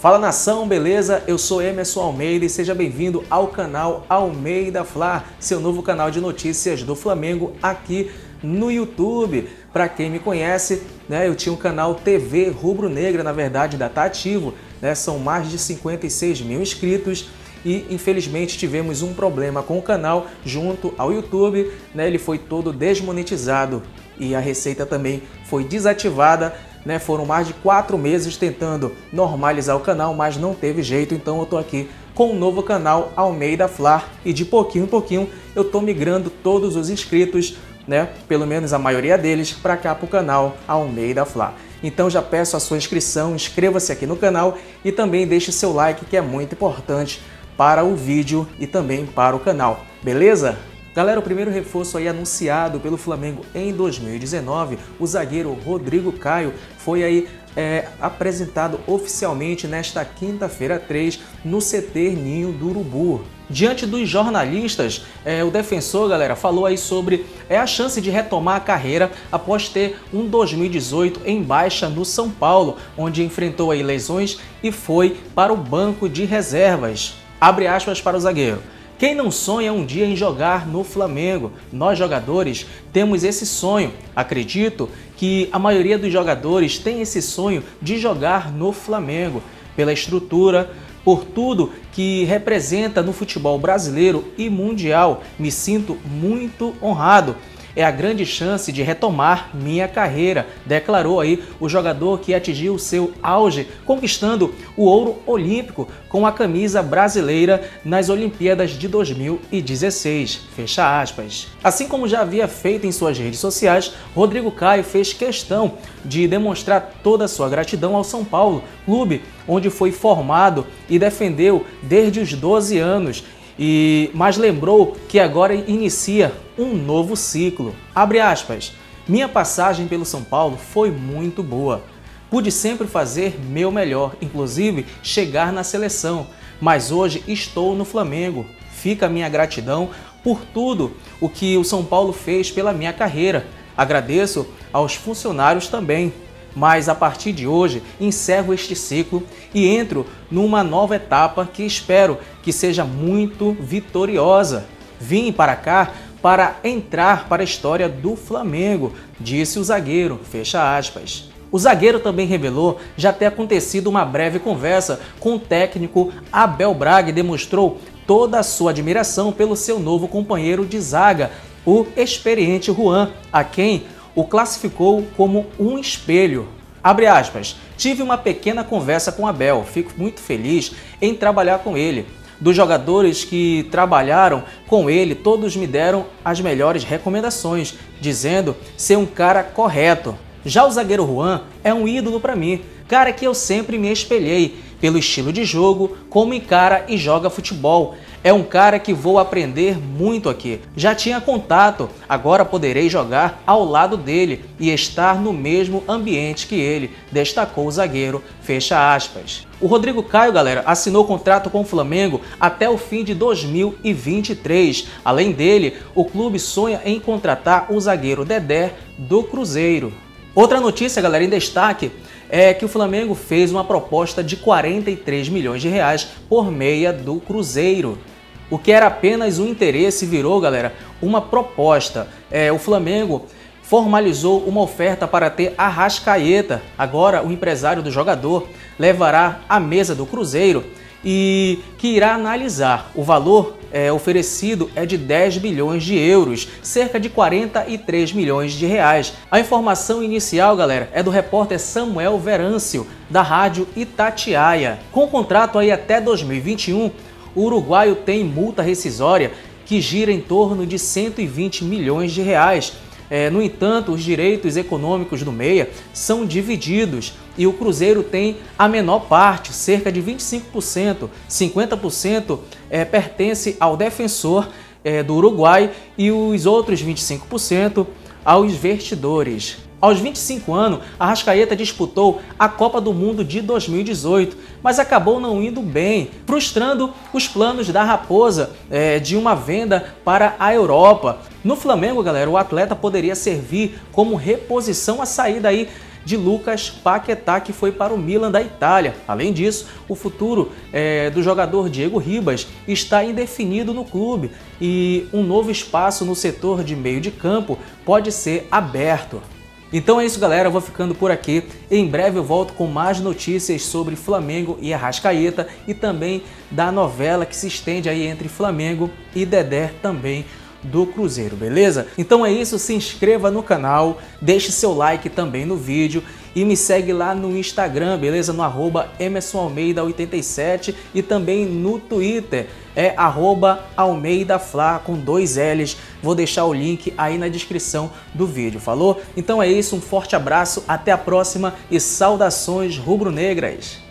Fala nação, beleza? Eu sou Emerson Almeida e seja bem-vindo ao canal Almeida Fla, seu novo canal de notícias do Flamengo aqui no YouTube. Para quem me conhece, eu tinha um canal TV Rubro-Negra, na verdade ainda está ativo, são mais de 56 mil inscritos e infelizmente tivemos um problema com o canal junto ao YouTube, ele foi todo desmonetizado e a receita também foi desativada. Foram mais de 4 meses tentando normalizar o canal, mas não teve jeito, então eu tô aqui com um novo canal Almeida Fla e de pouquinho em pouquinho eu tô migrando todos os inscritos, pelo menos a maioria deles, para cá pro canal Almeida Fla. Então já peço a sua inscrição, inscreva-se aqui no canal e também deixe seu like, que é muito importante para o vídeo e também para o canal, beleza? Galera, o primeiro reforço aí anunciado pelo Flamengo em 2019, o zagueiro Rodrigo Caio, foi aí apresentado oficialmente nesta quinta-feira 3 no CT Ninho do Urubu. Diante dos jornalistas, o defensor, galera, falou aí sobre a chance de retomar a carreira após ter um 2018 em baixa no São Paulo, onde enfrentou aí lesões e foi para o banco de reservas. Abre aspas para o zagueiro. Quem não sonha um dia em jogar no Flamengo? Nós jogadores temos esse sonho. Acredito que a maioria dos jogadores tem esse sonho de jogar no Flamengo, pela estrutura, por tudo que representa no futebol brasileiro e mundial. Me sinto muito honrado. É a grande chance de retomar minha carreira, declarou aí o jogador que atingiu seu auge, conquistando o ouro olímpico com a camisa brasileira nas Olimpíadas de 2016, fecha aspas. Assim como já havia feito em suas redes sociais, Rodrigo Caio fez questão de demonstrar toda a sua gratidão ao São Paulo, clube onde foi formado e defendeu desde os 12 anos, mas lembrou que agora inicia um novo ciclo. Abre aspas. Minha passagem pelo São Paulo foi muito boa. Pude sempre fazer meu melhor, inclusive chegar na seleção. Mas hoje estou no Flamengo. Fica a minha gratidão por tudo o que o São Paulo fez pela minha carreira. Agradeço aos funcionários também. Mas a partir de hoje encerro este ciclo e entro numa nova etapa que espero que seja muito vitoriosa. Vim para cá para entrar para a história do Flamengo, disse o zagueiro, fecha aspas. O zagueiro também revelou já ter acontecido uma breve conversa com o técnico Abel Braga e demonstrou toda a sua admiração pelo seu novo companheiro de zaga, o experiente Juan, a quem o classificou como um espelho. Abre aspas. Tive uma pequena conversa com Abel, fico muito feliz em trabalhar com ele. Dos jogadores que trabalharam com ele, todos me deram as melhores recomendações, dizendo ser um cara correto. Já o zagueiro Juan é um ídolo para mim, cara que eu sempre me espelhei pelo estilo de jogo, como encara e joga futebol. É um cara que vou aprender muito aqui. Já tinha contato, agora poderei jogar ao lado dele e estar no mesmo ambiente que ele, destacou o zagueiro, fecha aspas. O Rodrigo Caio, galera, assinou contrato com o Flamengo até o fim de 2023. Além dele, o clube sonha em contratar o zagueiro Dedé do Cruzeiro. Outra notícia, galera, em destaque é que o Flamengo fez uma proposta de 43 milhões de reais por meia do Cruzeiro. O que era apenas um interesse virou, galera, uma proposta. O Flamengo formalizou uma oferta para ter Arrascaeta. Agora o empresário do jogador levará à mesa do Cruzeiro e que irá analisar. O valor oferecido é de 10 bilhões de euros, cerca de 43 milhões de reais. A informação inicial, galera, é do repórter Samuel Verâncio, da rádio Itatiaia. Com o contrato aí até 2021, o uruguaio tem multa rescisória que gira em torno de 120 milhões de reais. No entanto, os direitos econômicos do meia são divididos e o Cruzeiro tem a menor parte, cerca de 25%. 50% pertence ao defensor do Uruguai e os outros 25% aos investidores. Aos 25 anos, Arrascaeta disputou a Copa do Mundo de 2018, mas acabou não indo bem, frustrando os planos da Raposa de uma venda para a Europa. No Flamengo, galera, o atleta poderia servir como reposição à saída aí de Lucas Paquetá, que foi para o Milan da Itália. Além disso, o futuro do jogador Diego Ribas está indefinido no clube e um novo espaço no setor de meio de campo pode ser aberto. Então é isso, galera, eu vou ficando por aqui. Em breve eu volto com mais notícias sobre Flamengo e Arrascaeta e também da novela que se estende aí entre Flamengo e Dedé também do Cruzeiro, beleza? Então é isso, se inscreva no canal, deixe seu like também no vídeo e me segue lá no Instagram, beleza? No @EmersonAlmeida87 e também no Twitter, @AlmeidaFla com 2 L's. Vou deixar o link aí na descrição do vídeo, falou? Então é isso, um forte abraço, até a próxima e saudações rubro-negras!